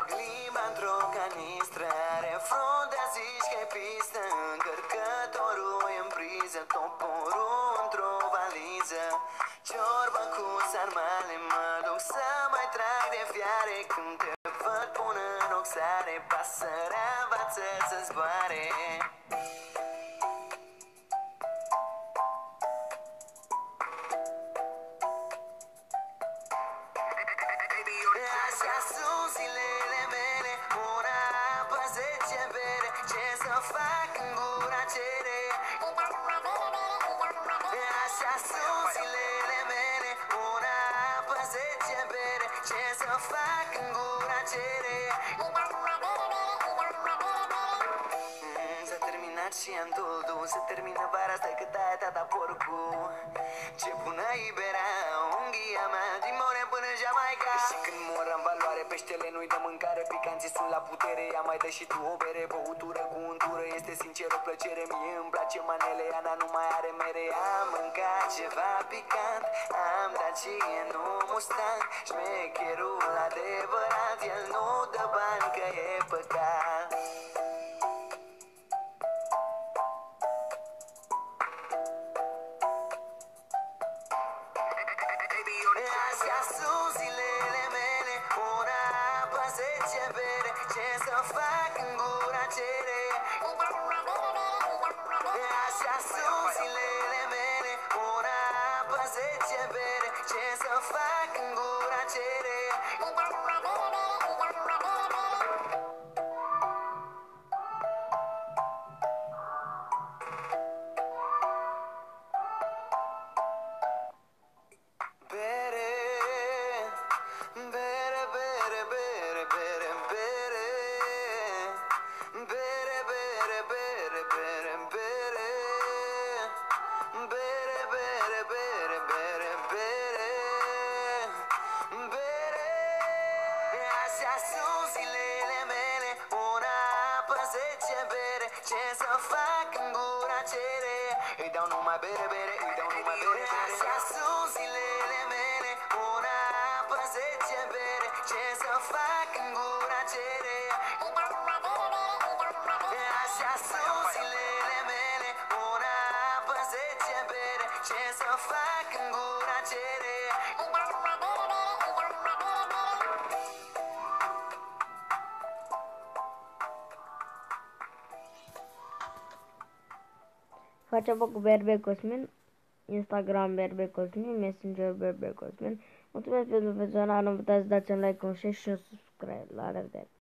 limba într-o canistră, are fruntea, zici că-i pistă, încărcătorul e în priză, toporul într-o valiză. Ciorbă cu sarmale, mă duc să mai trag de fiare, când te văd pun în oxare, pasărea învață să zboare. Așa sunt zilele mele, una apă, 10 bere, ce să fac în gura cere. Așa sunt zilele mele, una apă, 10 bere, ce să fac în gura cere. S-a terminat și am duldu, se termină vara, stai că taia tata porcu. Ce bună ibera, unghia mea, din Moren până Jamaica. Și când mor în valoare, peștele nu-i dă mâncare, picanții sunt la putere, ea mai dă și tu o bere, băutură cu untură, este sincer o plăcere, mie îmi place manele, Ana nu mai are mere. Am mâncat ceva picant, am Dacie, nu Mustang, șmecherul adevărat, el nu dă bani că e păcat. Așa sunt zilele mele, una apă, 10 bere, ce să fac în gura cere. Așa sunt zilele mele, una apă, 10 bere, ce să fac în gura cere. Bere, bere, bere, bere, bere, bere. Bere, bere, bere, bere, bere. Bere, bere, bere, bere, bere. Bere. Așa sunt zilele mele, una apă, 10 bere, ce să fac în gura cere. Îi dau numai bere, bere, îi dau numai bere, bere. Așa sunt zilele mele, una apă, 10 bere, ce să fac în gura cere. Așa sunt zilele mele, una apă, 10 bere, ce să fac în gura cere. Facem cu Berbe Cosmin, Instagram Berbe Cosmin, Messenger Berbe Cosmin. Mulțumesc pentru vizionare, nu uitați să dați un like, un share și un subscribe. La revedere!